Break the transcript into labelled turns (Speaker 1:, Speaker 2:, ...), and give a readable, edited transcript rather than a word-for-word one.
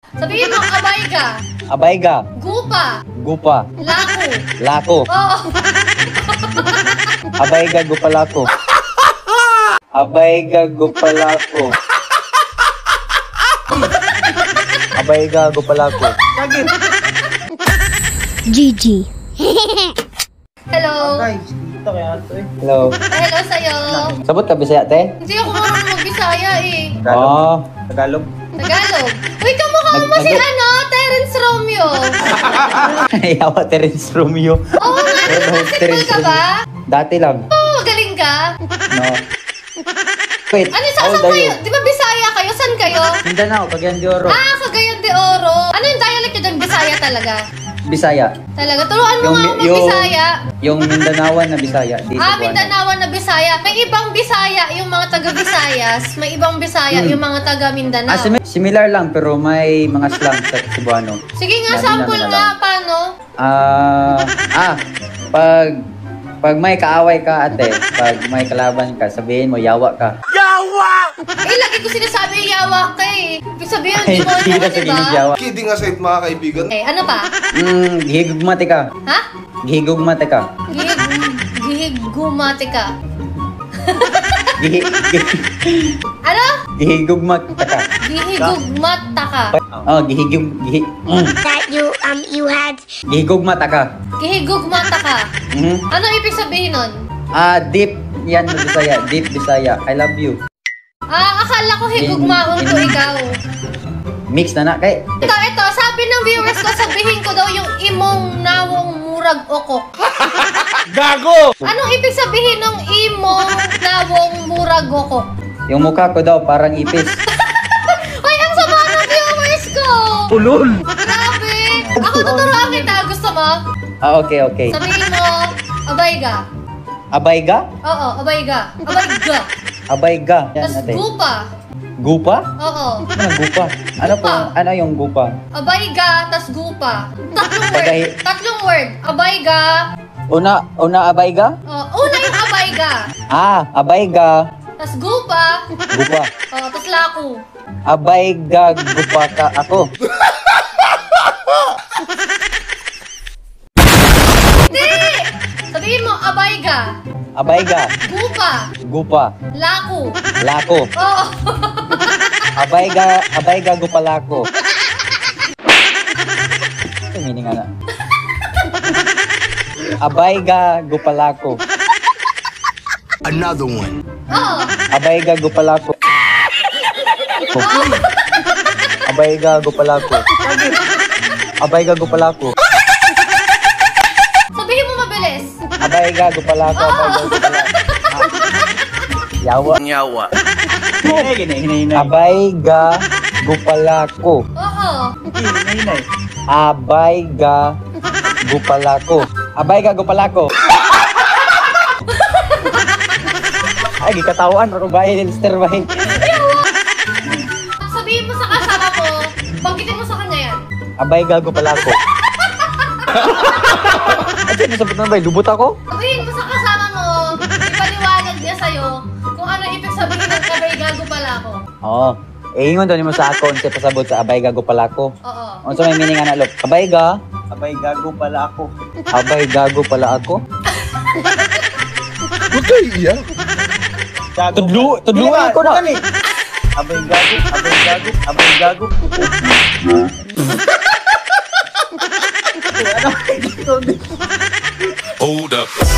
Speaker 1: Sabihin mo, abayga.
Speaker 2: Abayga.
Speaker 1: Gupa.
Speaker 2: Gupa.
Speaker 1: Lako.
Speaker 2: Lako.
Speaker 1: Oo.
Speaker 2: Abayga gupalako. Abayga gupalako. Abayga gupalako.
Speaker 3: GG.
Speaker 1: Hello.
Speaker 2: Hello.
Speaker 1: Hello sa'yo.
Speaker 2: Sabot ka Bisaya, te?
Speaker 1: Hindi ako marunong mag-Bisaya eh.
Speaker 2: Oh.
Speaker 4: Tagalog.
Speaker 1: Tagalog. Uy, kamukha mo si Terence Romeo.
Speaker 2: Yawa Terence Romeo.
Speaker 1: Oo nga, nag-basketball ka ba?
Speaker 2: Dati lang.
Speaker 1: Oo, magaling ka.
Speaker 2: No. Wait,
Speaker 1: Ano
Speaker 2: how
Speaker 1: saan
Speaker 2: old are you?
Speaker 1: kayo? Di ba Bisaya kayo? Saan kayo?
Speaker 2: Mindanao, Cagayan de Oro.
Speaker 1: Ah, Cagayan de Oro. Ano yung dialect nyo doon? Bisaya talaga?
Speaker 2: Bisaya.
Speaker 1: Talaga? Turuan mo nga ako mag-Bisaya.
Speaker 2: Yung Mindanawan na Bisaya. Di
Speaker 1: Ah,
Speaker 2: Cebuano.
Speaker 1: Mindanawan na Bisaya. May ibang Bisaya yung mga taga-Visayas. May ibang Bisaya yung mga taga-Mindanao.
Speaker 2: Similar lang pero may mga slang sa Cebuano.
Speaker 1: Sige nga,
Speaker 2: Hindi
Speaker 1: sample
Speaker 2: namin
Speaker 1: nga.
Speaker 2: alam.
Speaker 1: Paano?
Speaker 2: Pag may kaaway ka ate, pag may kalaban ka, sabihin mo yawa ka.
Speaker 1: Eh, lagi ko sinasabi yawa ka eh. Ibig sabihin,
Speaker 2: Ay,
Speaker 1: di mo
Speaker 2: hindi
Speaker 1: alam,
Speaker 2: na
Speaker 1: di
Speaker 2: sabihin
Speaker 1: ba?
Speaker 2: yawa.
Speaker 4: Kidding aside mga kaibigan.
Speaker 1: Eh, ano pa?
Speaker 2: Gihigugmate ka.
Speaker 1: Ha?
Speaker 2: Gihigugmate ka.
Speaker 1: Gihigumate ka.
Speaker 2: Gihi-
Speaker 1: Ano?
Speaker 2: Gihigugmate ka.
Speaker 1: Gihigugmata ka.
Speaker 2: Oh,
Speaker 3: That you had.
Speaker 2: gihigugmata ka.
Speaker 1: Gihigugmata ka.
Speaker 2: Mhm.
Speaker 1: Ano ibig sabihin nun?
Speaker 2: Deep yan na Bisaya. Deep Bisaya. I love you.
Speaker 1: Ah, akala ko higugmaon ko ikaw.
Speaker 2: Mix na na kay.
Speaker 1: Ito, sabi ng viewers ko, sabihin ko daw yung imong nawong murag okok.
Speaker 4: Gago!
Speaker 1: Anong ibig sabihin ng imong nawong murag okok?
Speaker 2: Yung mukha ko daw parang ipis.
Speaker 1: Ay, ang sama ng viewers ko!
Speaker 2: Ulol.
Speaker 1: Grabe! Ako tuturuan kita, gusto mo?
Speaker 2: Okay, okay.
Speaker 1: Sabihin mo, abayga.
Speaker 2: Abayga?
Speaker 1: Oo, abayga. Abayga.
Speaker 2: Abayga. Yan
Speaker 1: Tapos
Speaker 2: natin.
Speaker 1: gupa.
Speaker 2: Gupa?
Speaker 1: Oo.
Speaker 2: Ano gupa? Ano po?
Speaker 1: Gupa.
Speaker 2: Ano yung gupa?
Speaker 1: Abayga, tas gupa. Tatlong word.
Speaker 2: Bagay-
Speaker 1: Tatlong word. Abayga.
Speaker 2: Una abayga?
Speaker 1: Una yung abayga.
Speaker 2: Abayga.
Speaker 1: Tas gupa.
Speaker 2: Gupa.
Speaker 1: Tas laku.
Speaker 2: Abayga gupa ka ako.
Speaker 1: Hindi! Sabihin mo, abayga.
Speaker 2: Abayga.
Speaker 1: Gupa.
Speaker 2: Gupa.
Speaker 1: Laku.
Speaker 2: Lako.
Speaker 1: Oo.
Speaker 2: Abayga gupa lako. Ito meaning ana. Abayga gupa lako.
Speaker 4: Another one.
Speaker 1: Oo.
Speaker 2: Abayga gupa lako. Abayga gupa lako. Abayga gupa lako.
Speaker 1: Sabihin mo mabilis.
Speaker 2: Abayga gupa lako. Abayga gupa lako. Yawa.
Speaker 4: Nyawa.
Speaker 2: Abayga gupalako.
Speaker 1: Oo.
Speaker 2: Abayga gupalako. Abayga gupalako. Ay, gikatawan ako ba? Lister ba?
Speaker 1: Sabihin mo sa kasama mo, banggitin mo sa kanya yan.
Speaker 2: Abayga gupalako. Ay, nasabot na ba? Lubot ako?
Speaker 1: Sabihin mo sa kasama mo, ipaliwanag niya sa'yo kung ano ibig sabihin ng kabay gago pala ako.
Speaker 2: Oo. Ingon daw mo sa ako unsa pasabot sa abayga gupalako.
Speaker 1: Oo.
Speaker 2: Unsa may meaning ana lok? Abayga?
Speaker 4: Abay, gago pala ako.
Speaker 2: Abay gago pala ako.
Speaker 4: Huwag kayo iyak.
Speaker 2: Tudluan ko na.
Speaker 4: Abay, gago. Abay, gago. Abay, gago.
Speaker 5: Hold up.